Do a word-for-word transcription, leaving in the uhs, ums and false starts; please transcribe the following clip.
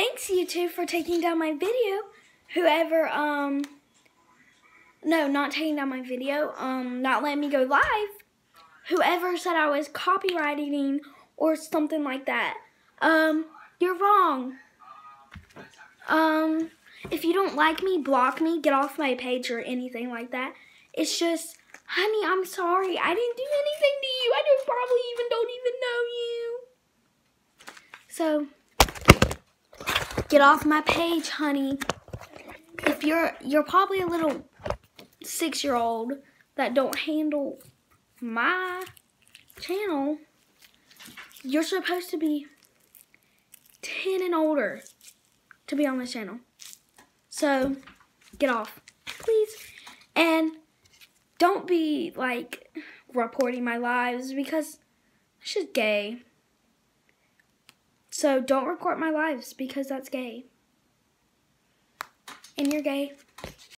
thanks YouTube for taking down my video. Whoever, um, no, not taking down my video, um, not letting me go live. Whoever said I was copywriting or something like that, um, you're wrong. Um, if you don't like me, block me, get off my page or anything like that. It's just, honey, I'm sorry. I didn't do anything to you. I don't probably even don't even know you. So, get off my page, honey. If you're, you're probably a little six-year-old that don't handle my channel, you're supposed to be ten and older to be on this channel. So, get off, please. And don't be, like, reporting my lives because it's just gay. So, don't report my lives because that's gay. And you're gay.